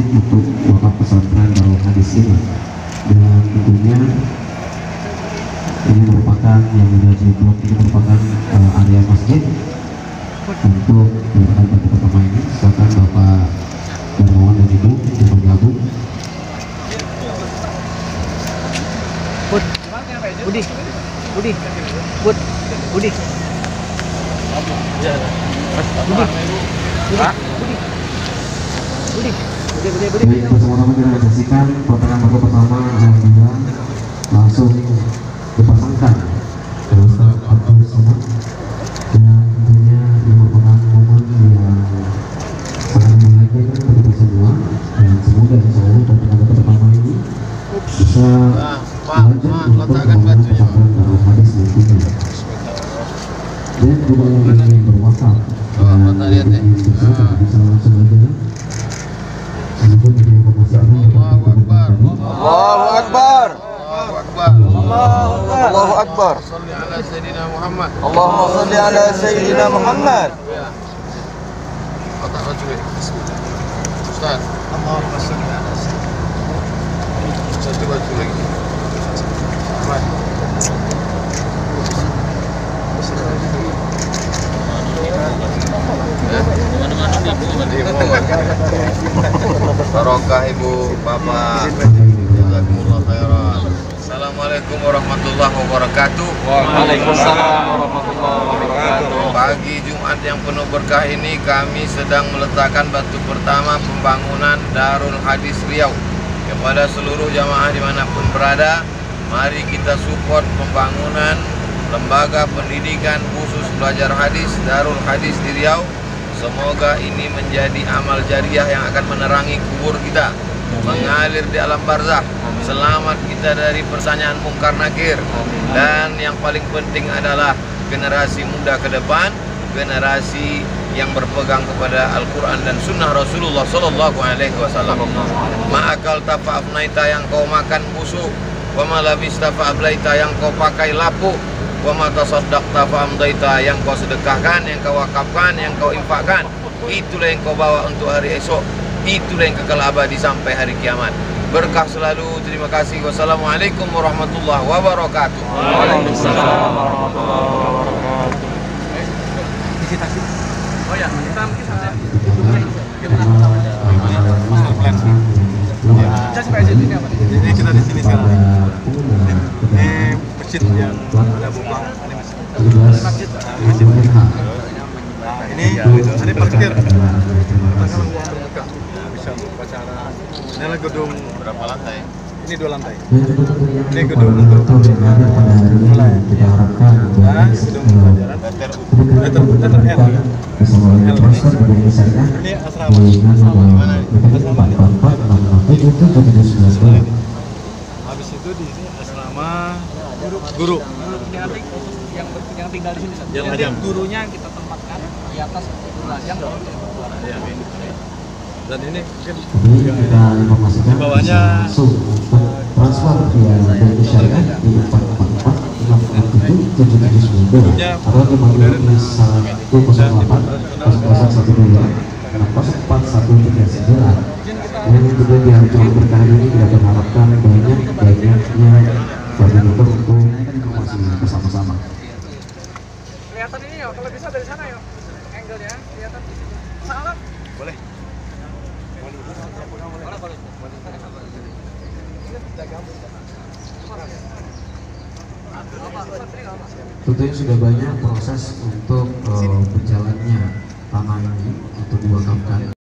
untuk wakaf pesantren Darul Hadis ini. Dan tentunya ini merupakan yang menjadi blok, ini merupakan area masjid untuk dilakukan batu pertama ini. Silakan Bapak Darmawan dan Ibu yang bergabung. Budi, Budi, Budi. Baik, bersama-sama kita saksikan peletakan batu pertama. Alhamdulillah langsung dipasangkan oleh Ustaz Abdul Somad, dan tentunya ini merupakan momen yang sangat membahagiakan bagi kita semua, dan semoga insya Allah peletakan batu pertama ini bisa lanjut untuk pembangunan pesantren Darul Hadis nantinya. Dan juga yang ingin berwakaf dan ingin bersedekah bisa langsung aja. Sebelum kita informasikan Allahu Akbar. Allahu Akbar. Allahu Akbar. Shalli ala Sayyidina Muhammad. Allahumma shalli ala Sayyidina Muhammad. Otak baju Ustaz. Allahumma shalli ala Sayyidina. Satu baju lagi. Aman. Barokah Ibu, Bapak, jazakumullah khairan. Assalamualaikum warahmatullahi wabarakatuh. Waalaikumsalam warahmatullahi wabarakatuh. Pagi Jumat yang penuh berkah ini kami sedang meletakkan batu pertama pembangunan Darul Hadis Riau. Kepada seluruh jamaah dimanapun berada, mari kita support pembangunan lembaga pendidikan khusus belajar hadis Darul Hadis di Riau. Semoga ini menjadi amal jariah yang akan menerangi kubur kita, mengalir di alam barzah, selamat kita dari pertanyaan mungkar nakir, dan yang paling penting adalah generasi muda ke depan, generasi yang berpegang kepada Al-Quran dan Sunnah Rasulullah Sallallahu Alaihi Wasallam. Ma'akal tafa'afnaita yang kau makan busuk, wa malabista fa'ablaita yang kau pakai lapuk, wa mata saddaqta fa'amdaita yang kau sedekahkan, yang kau wakafkan, yang kau infakkan, itulah yang kau bawa untuk hari esok, itulah yang kekal abadi sampai hari kiamat. Berkah selalu. Terima kasih. Wassalamualaikum warahmatullahi wabarakatuh. Waalaikumsalam warahmatullahi wabarakatuh. Oh ya, kita mungkin sampai master plan. Jadi kita di sini sekarang. Ini masjid yang ada bukang, ini masjid. Ini parkir. Kita sekarang mau berbuka, bisa untuk upacara. Ini adalah gedung berapa lantai? Ini 2 lantai. Ini gedung untuk mulai. Nah, gedung pelajaran. Ini asrama. Habis itu di sini asrama guru. Yang tinggal di sini. Jadi gurunya kita tempatkan di atas lajang. Dan ini mungkin kita informasikan di bawahnya langsung transfer via Bank Syariah di 444 atau di Magelang 108 0012 041139. Dan juga di hari Jumat berkah ini kita berharapkan banyaknya koordinator untuk informasi bersama-sama. Kelihatan ini ya, kalau bisa dari sana ya, angle-nya kelihatan. Salah. boleh. Tentunya sudah banyak proses untuk berjalannya tanah ini untuk diwakafkan.